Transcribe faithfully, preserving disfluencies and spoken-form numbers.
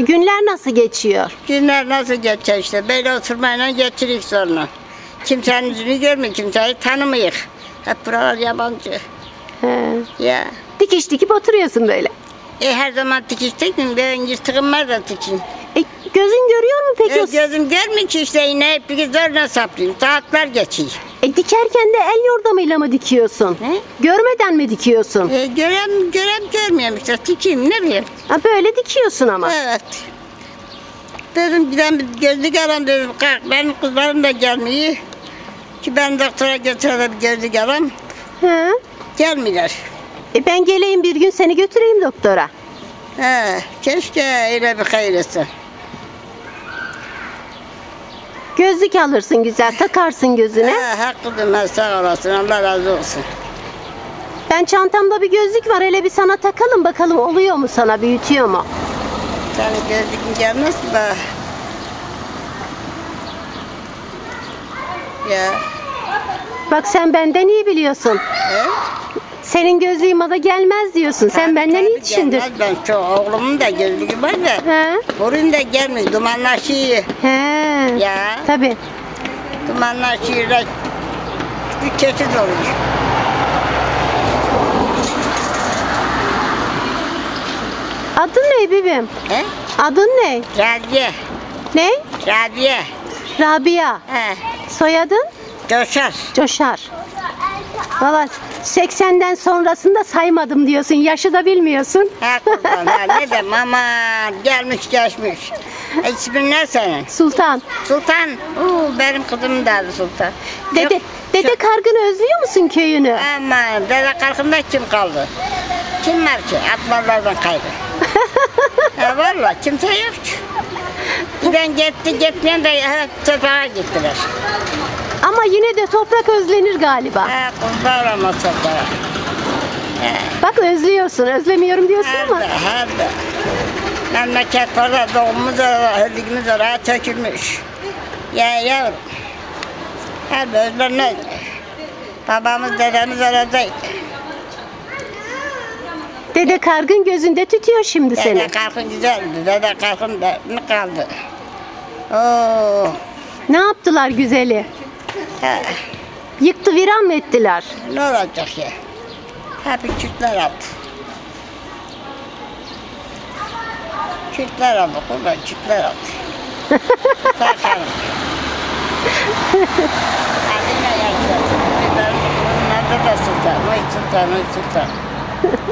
Günler nasıl geçiyor? Günler nasıl geçer işte. Böyle oturmayla geçirik sonra. Kimsenin yüzünü görmüyor, kimseyi tanımıyık. Hep buralar yabancı. He. Ya. Dikiş dikip oturuyorsun böyle. E her zaman dikiş diktim. Ben yırtığım var da dikin. E, gözün görüyor mu peki? E, o- gözüm görmüyor ki işte yine hep bir zorla saplayayım. Saatler geçiyor. E, dikerken de el yordamıyla mı dikiyorsun? He? Görmeden mi dikiyorsun? E, görem, görem görmüyorum işte. Dikeyim ne bileyim. Ha, böyle dikiyorsun ama. Evet. Dedim giden bir gözlük alalım dedim. Kalk benim kızlarım da gelmiyor. Ki ben doktora götürelim gözlük alalım. He. Gelmiyorlar. E, ben geleyim bir gün seni götüreyim doktora. He, keşke öyle bir hayır etse. Gözlük alırsın güzel, takarsın gözüne. He, hakkıdır ben sağ olasın. Allah razı olsun. Ben çantamda bir gözlük var, hele bir sana takalım bakalım oluyor mu sana, büyütüyor mu? Senin gözlükün gelmez ki bana. Ya. Bak sen benden iyi biliyorsun. He? Senin gözlüğün bana gelmez diyorsun. Sen Tabii, benden tabii iyi düşündün. gelmez. Ben çok oğlumun da gözlüğü var da. He? Burun da gelmiyor. Dumanlaşıyor. He. Ya. Tabii. Dumanlaşıyor. da Bir çeşit oluyor. Adın ne bibim? He? Adın ne? Rabia. Ne? Rabia. Rabia. He. Soyadın? Coşar. Coşar. Valla seksenden sonrasında saymadım diyorsun. Yaşı da bilmiyorsun. Ha kurban ha ne de mama gelmiş geçmiş. E, ismin ne senin? Sultan. Sultan. Oo, benim kızımın da adı Sultan. Dede, Çok- dede çok- Kargın'ı özlüyor musun köyünü? Ama dede kalkında kim kaldı? Kim var ki? Atlarlardan kaydı. Ha valla kimse yok ki. Giden gitti gitmeyen de hep toprağa gittiler. Ama yine de toprak özlenir galiba. Ha kurban olmaz toprağa. Ha. Bak özlüyorsun, özlemiyorum diyorsun ama. Herde, herde. Memleket orada, doğumumuz orada, öldüğümüz oraya tökülmüş. Ya yavrum. Herde özlenmez. Babamız, dedemiz oradaydı. Dede Kargın gözünde tutuyor şimdi seni. Dede kalkın güzeldi, dede kalkın da ne kaldı? Oo. Ne yaptılar güzeli? Ha. Yıktı viran mı ettiler? Ne olacak ya? Hep Kürtler aldı. Kürtler aldı, kurban Kürtler aldı. Bakalım. Hadi ne yapacağız? Bunlar da sultan, oy sultan, oy sultan.